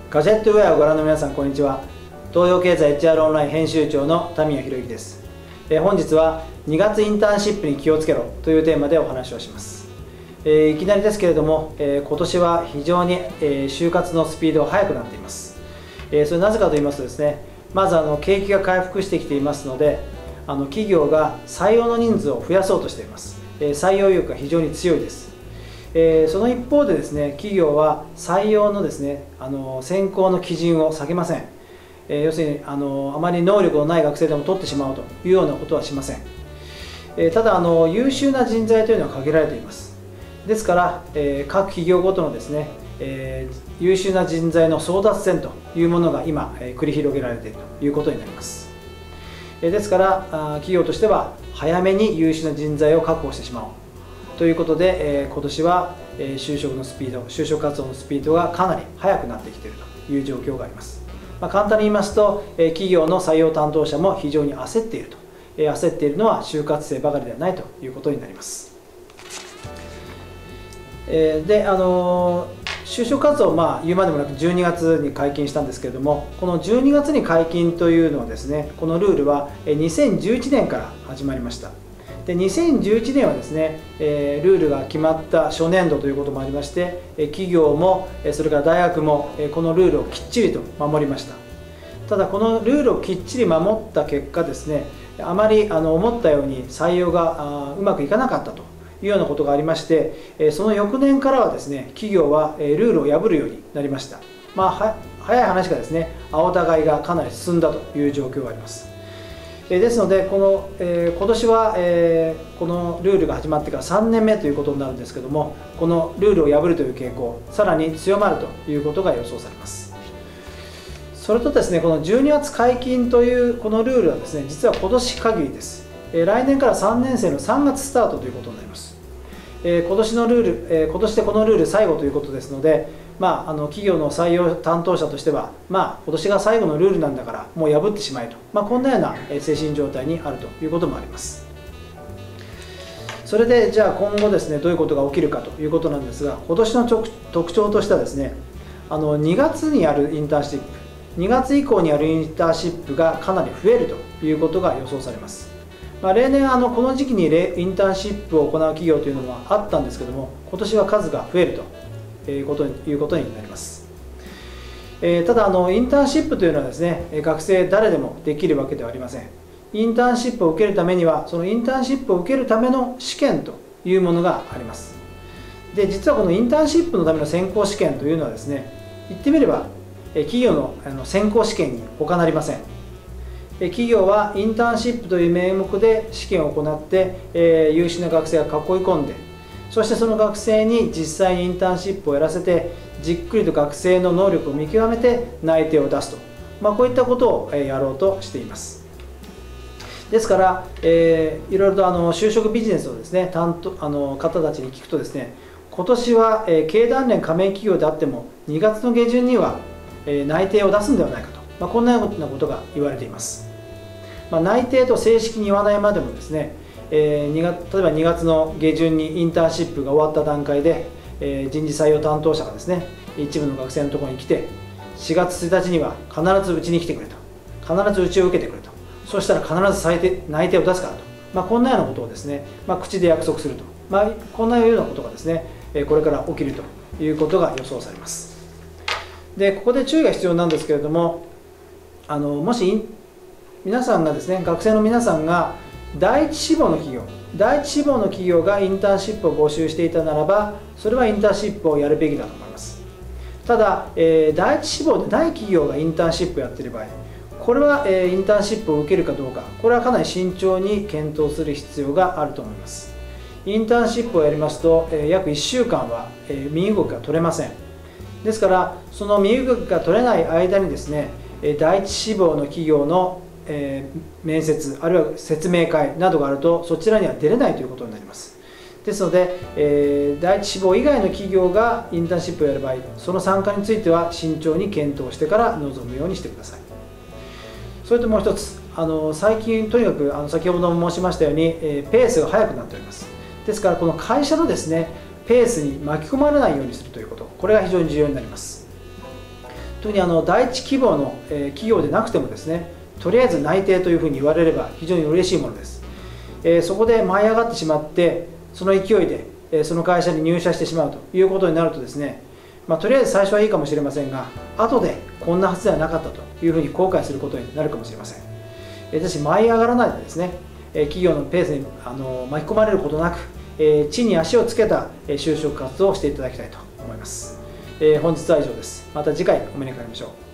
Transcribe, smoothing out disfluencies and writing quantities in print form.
ガジェットウェアをご覧の皆さん、こんにちは。東洋経済 HR オンライン編集長の田宮宏之です。本日は2月インターンシップに気をつけろというテーマでお話をします。いきなりですけれども、今年は非常に就活のスピードが速くなっています。それなぜかと言いますとですね、まず景気が回復してきていますので、企業が採用の人数を増やそうとしています。採用意欲が非常に強いです。その一方でですね、企業は採用のですね、選考の基準を下げません。要するにあまり能力のない学生でも取ってしまうというようなことはしません。ただ優秀な人材というのは限られています。ですから、各企業ごとのですね、優秀な人材の争奪戦というものが今、繰り広げられているということになります。ですから企業としては早めに優秀な人材を確保してしまおうということで、今年は就職活動のスピードがかなり速くなってきているという状況があります。簡単に言いますと、企業の採用担当者も非常に焦っていると。焦っているのは就活生ばかりではないということになります。で就職活動、言うまでもなく12月に解禁したんですけれども、この12月に解禁というのはですね、このルールは2011年から始まりました。で2011年はですね、ルールが決まった初年度ということもありまして、企業もそれから大学もこのルールをきっちりと守りました。ただこのルールをきっちり守った結果ですね、あまり思ったように採用がうまくいかなかったというようなことがありまして、その翌年からはですね、企業はルールを破るようになりました。早い話がですね、青互いがかなり進んだという状況があります。ですので今年はこのルールが始まってから3年目ということになるんですけども、このルールを破るという傾向、さらに強まるということが予想されます。それとですね、この12月解禁というこのルールはですね、実は今年限りです。来年から3年生の3月スタートということになります。今年のルール、今年でこのルール最後ということですので、企業の採用担当者としては、今年が最後のルールなんだからもう破ってしまえと、こんなような精神状態にあるということもあります。それでじゃあ今後ですね、どういうことが起きるかということなんですが、今年の特徴としてはですね、2月にやるインターンシップ、2月以降にやるインターンシップがかなり増えるということが予想されます。例年この時期にインターンシップを行う企業というのはあったんですけども、今年は数が増えるということになります。ただインターンシップというのはですね、学生誰でもできるわけではありません。インターンシップを受けるためには、そのインターンシップを受けるための試験というものがあります。で実はこのインターンシップのための選考試験というのはですね、言ってみれば企業の選考試験に他なりません。企業はインターンシップという名目で試験を行って、優秀な学生が囲い込んで、そしてその学生に実際にインターンシップをやらせて、じっくりと学生の能力を見極めて内定を出すと、こういったことをやろうとしています。ですから、いろいろと就職ビジネスをですね、方たちに聞くとですね、今年は経団連加盟企業であっても2月の下旬には内定を出すんではないかと、こんなようなことが言われています。内定と正式に言わないまでもですね、例えば2月の下旬にインターンシップが終わった段階で、人事採用担当者がですね、一部の学生のところに来て、4月1日には必ずうちに来てくれと、必ずうちを受けてくれと、そしたら必ず内定を出すからと、こんなようなことをですね、口で約束すると、こんなようなことがですね、これから起きるということが予想されます。でここで注意が必要なんですけれども、もし皆さんがですね、学生の皆さんが第一志望の企業がインターンシップを募集していたならば、それはインターンシップをやるべきだと思います。ただ、第一志望でない企業がインターンシップをやっている場合、これはインターンシップを受けるかどうか、これはかなり慎重に検討する必要があると思います。インターンシップをやりますと、約1週間は身動きが取れません。ですからその身動きが取れない間にですね、第一志望の企業の面接あるいは説明会などがあると、そちらには出れないということになります。ですので、第一志望以外の企業がインターンシップをやる場合、その参加については慎重に検討してから臨むようにしてください。それともう一つ、最近とにかく先ほども申しましたように、ペースが速くなっております。ですからこの会社のですねペースに巻き込まれないようにするということ、これが非常に重要になります。 当に第一希望の企業でなくてもですね、とりあえず内定というふうに言われれば非常に嬉しいものです。そこで舞い上がってしまって、その勢いでその会社に入社してしまうということになるとですね、とりあえず最初はいいかもしれませんが、後でこんなはずではなかったというふうに後悔することになるかもしれません。ただし舞い上がらないでですね、企業のペースに巻き込まれることなく、地に足をつけた就職活動をしていただきたいと思います。本日は以上です。また次回お目にかかりましょう。